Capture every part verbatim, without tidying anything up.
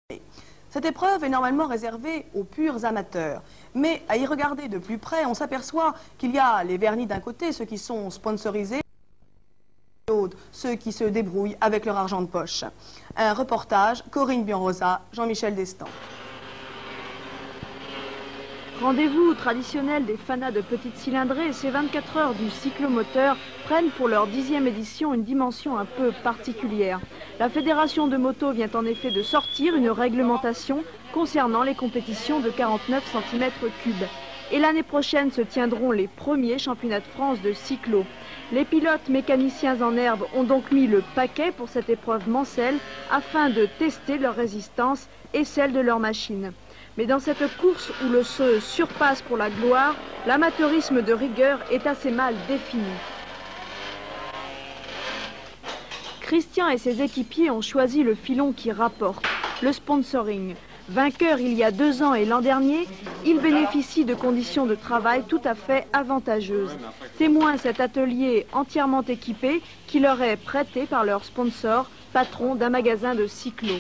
Cette épreuve est normalement réservée aux purs amateurs. Mais à y regarder de plus près, on s'aperçoit qu'il y a les vernis d'un côté, ceux qui sont sponsorisés, et l'autre, ceux qui se débrouillent avec leur argent de poche. Un reportage, Corinne Bianrosa, Jean-Michel Destan. Rendez-vous traditionnel des fanas de petites cylindrées, ces vingt-quatre heures du cyclomoteur prennent pour leur dixième édition une dimension un peu particulière. La Fédération de moto vient en effet de sortir une réglementation concernant les compétitions de quarante-neuf centimètres cubes. Et l'année prochaine se tiendront les premiers championnats de France de cyclo. Les pilotes mécaniciens en herbe ont donc mis le paquet pour cette épreuve mancelle afin de tester leur résistance et celle de leur machine. Mais dans cette course où le se surpasse pour la gloire, l'amateurisme de rigueur est assez mal défini. Christian et ses équipiers ont choisi le filon qui rapporte, le sponsoring. Vainqueur il y a deux ans et l'an dernier, ils bénéficient de conditions de travail tout à fait avantageuses. Témoin cet atelier entièrement équipé qui leur est prêté par leur sponsor, patron d'un magasin de cyclo.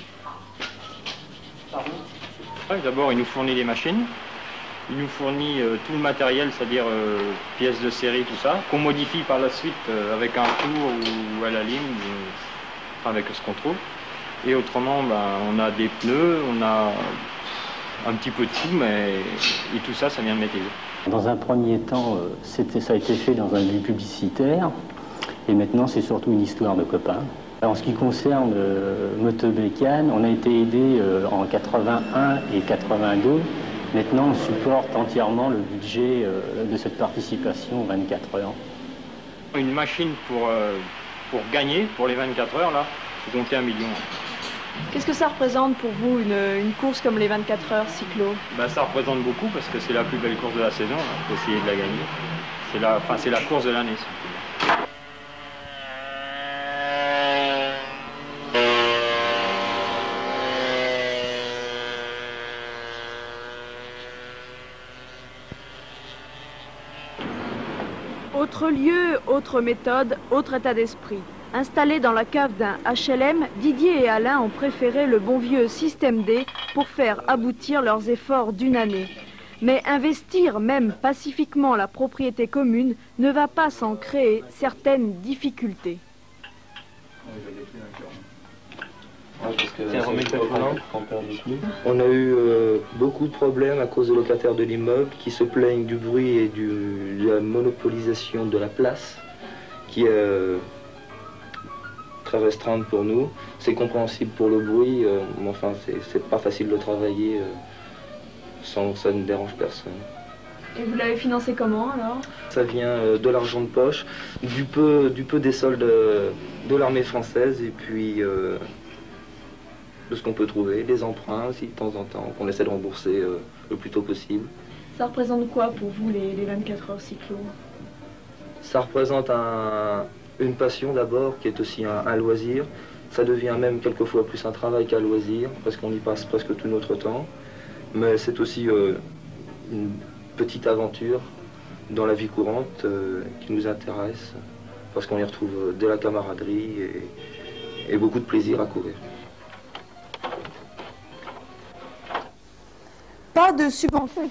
D'abord, il nous fournit les machines, il nous fournit euh, tout le matériel, c'est-à-dire euh, pièces de série, tout ça, qu'on modifie par la suite euh, avec un tour ou à la ligne, euh, enfin avec ce qu'on trouve. Et autrement, ben, on a des pneus, on a un petit peu de tout, mais et tout ça, ça vient de météo. Dans un premier temps, c'était, ça a été fait dans un but publicitaire, et maintenant c'est surtout une histoire de copains. En ce qui concerne euh, Motobécane, on a été aidé euh, en quatre-vingt-un et quatre-vingt-deux. Maintenant, on supporte entièrement le budget euh, de cette participation vingt-quatre heures. Une machine pour, euh, pour gagner, pour les vingt-quatre heures, là, c'est compter un million. Qu'est-ce que ça représente pour vous, une, une course comme les vingt-quatre heures cyclo? Ben, ça représente beaucoup parce que c'est la plus belle course de la saison, il faut essayer de la gagner. C'est la, enfin, c'est la course de l'année. Autre lieu, autre méthode, autre état d'esprit. Installés dans la cave d'un H L M, Didier et Alain ont préféré le bon vieux système D pour faire aboutir leurs efforts d'une année. Mais investir même pacifiquement la propriété commune ne va pas sans créer certaines difficultés. On a eu euh, beaucoup de problèmes à cause des locataires de l'immeuble qui se plaignent du bruit et du, de la monopolisation de la place qui est euh, très restreinte pour nous. C'est compréhensible pour le bruit, euh, mais enfin c'est pas facile de travailler euh, sans que ça ne dérange personne. Et vous l'avez financé comment alors? Ça vient euh, de l'argent de poche, du peu, du peu des soldes de, de l'armée française et puis euh, de ce qu'on peut trouver, des emprunts aussi de temps en temps, qu'on essaie de rembourser euh, le plus tôt possible. Ça représente quoi pour vous les, les vingt-quatre heures cyclo? Ça représente un, une passion d'abord qui est aussi un, un loisir. Ça devient même quelquefois plus un travail qu'un loisir parce qu'on y passe presque tout notre temps. Mais c'est aussi euh, une petite aventure dans la vie courante euh, qui nous intéresse parce qu'on y retrouve de la camaraderie et, et beaucoup de plaisir à courir. Pas de subvention.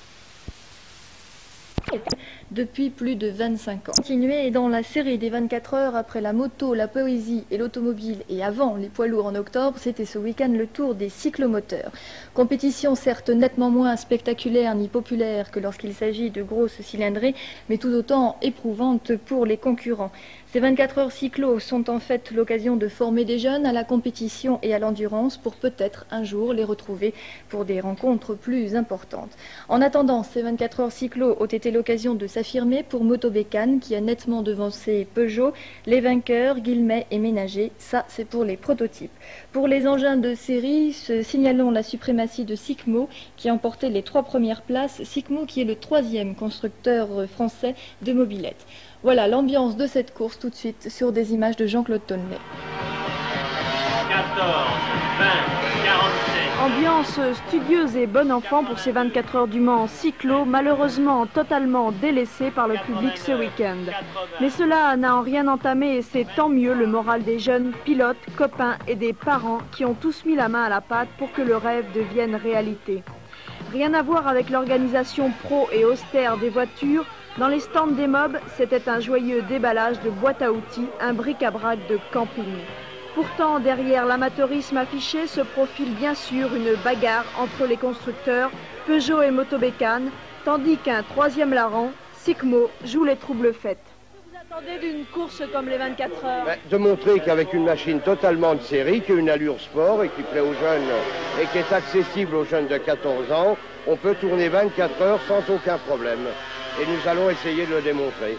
Depuis plus de vingt-cinq ans. Continuer dans la série des vingt-quatre heures après la moto, la poésie et l'automobile et avant les poids lourds en octobre, c'était ce week-end le tour des cyclomoteurs. Compétition certes nettement moins spectaculaire ni populaire que lorsqu'il s'agit de grosses cylindrées, mais tout autant éprouvante pour les concurrents. Ces vingt-quatre heures cyclo sont en fait l'occasion de former des jeunes à la compétition et à l'endurance pour peut-être un jour les retrouver pour des rencontres plus importantes. En attendant, ces vingt-quatre heures cyclo ont été l'occasion de s'affirmer pour Motobécane qui a nettement devancé Peugeot, les vainqueurs, Guillemets et Ménager. Ça, c'est pour les prototypes. Pour les engins de série, signalons la suprématie de Sicmo qui a emporté les trois premières places. Sicmo qui est le troisième constructeur français de mobylettes. Voilà l'ambiance de cette course tout de suite sur des images de Jean-Claude Tonnelet. quatorze, vingt, quarante-sept. Ambiance studieuse et bon enfant pour ces vingt-quatre heures du Mans cyclo, malheureusement totalement délaissé par le public ce week-end. Mais cela n'a en rien entamé et c'est tant mieux le moral des jeunes pilotes, copains et des parents qui ont tous mis la main à la pâte pour que le rêve devienne réalité. Rien à voir avec l'organisation pro et austère des voitures. Dans les stands des mobs, c'était un joyeux déballage de boîtes à outils, un bric-à-brac de camping. Pourtant, derrière l'amateurisme affiché se profile bien sûr une bagarre entre les constructeurs, Peugeot et Motobécane, tandis qu'un troisième larron, Sicmo, joue les troubles fêtes. Vous attendez d'une course comme les vingt-quatre heures? Ben, de montrer qu'avec une machine totalement de série, qui a une allure sport et qui plaît aux jeunes et qui est accessible aux jeunes de quatorze ans, on peut tourner vingt-quatre heures sans aucun problème. Et nous allons essayer de le démontrer.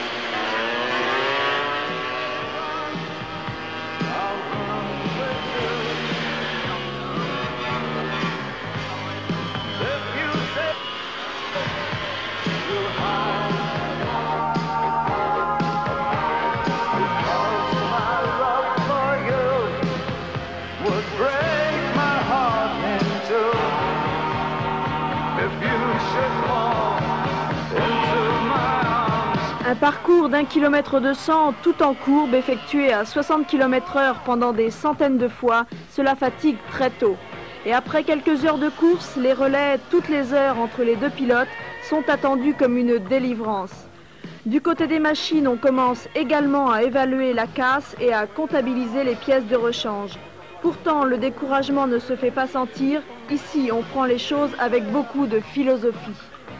Un parcours d'un kilomètre deux cents tout en courbe effectué à soixante kilomètres heure pendant des centaines de fois, cela fatigue très tôt. Et après quelques heures de course, les relais toutes les heures entre les deux pilotes sont attendus comme une délivrance. Du côté des machines, on commence également à évaluer la casse et à comptabiliser les pièces de rechange. Pourtant, le découragement ne se fait pas sentir. Ici, on prend les choses avec beaucoup de philosophie.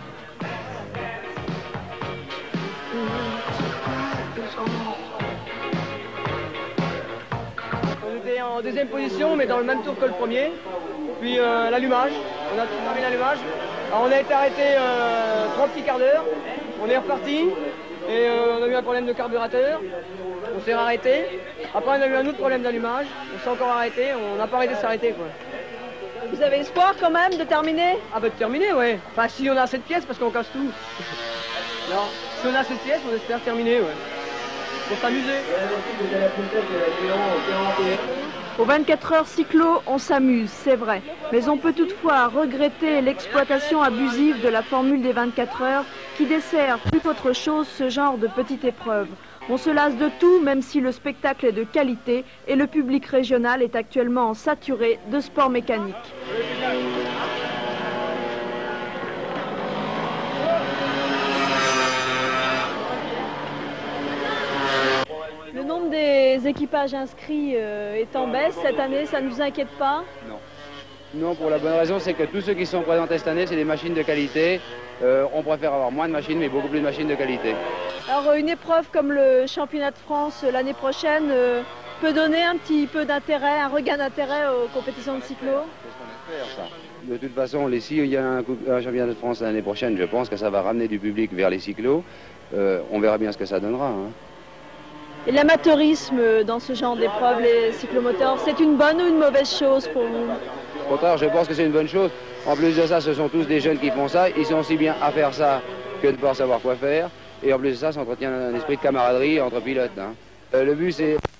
On était en deuxième position, mais dans le même tour que le premier. Puis euh, l'allumage, on a terminé l'allumage. Alors on a été arrêté euh, trois petits quarts d'heure. On est reparti et euh, on a eu un problème de carburateur. On s'est arrêté. Après on a eu un autre problème d'allumage. On s'est encore arrêté. On n'a pas arrêté de s'arrêter, quoi. Vous avez espoir quand même de terminer? Ah bah de terminer, ouais. Enfin si on a cette pièce parce qu'on casse tout. Non, si on a cette pièce, on espère terminer, ouais. Pour s'amuser. Aux vingt-quatre heures cyclo, on s'amuse, c'est vrai. Mais on peut toutefois regretter l'exploitation abusive de la formule des vingt-quatre heures qui dessert plus qu'autre chose ce genre de petite épreuve. On se lasse de tout, même si le spectacle est de qualité et le public régional est actuellement saturé de sport mécanique. Le nombre des équipages inscrits euh, est en baisse cette année, ça ne vous inquiète pas? Non. Non, pour la bonne raison, c'est que tous ceux qui sont présentés cette année, c'est des machines de qualité. Euh, on préfère avoir moins de machines, mais beaucoup plus de machines de qualité. Alors une épreuve comme le championnat de France euh, l'année prochaine euh, peut donner un petit peu d'intérêt, un regain d'intérêt aux compétitions de cyclo? C'est ce qu'on espère, ça. De toute façon, les, s'il y a un, un championnat de France l'année prochaine, je pense que ça va ramener du public vers les cyclos. Euh, on verra bien ce que ça donnera. Hein. Et l'amateurisme dans ce genre d'épreuve, les cyclomoteurs, c'est une bonne ou une mauvaise chose pour vous? Au contraire, je pense que c'est une bonne chose. En plus de ça, ce sont tous des jeunes qui font ça. Ils sont aussi bien à faire ça que de ne pas savoir quoi faire. Et en plus de ça, ça entretient un esprit de camaraderie entre pilotes. Hein. Euh, le but, c'est...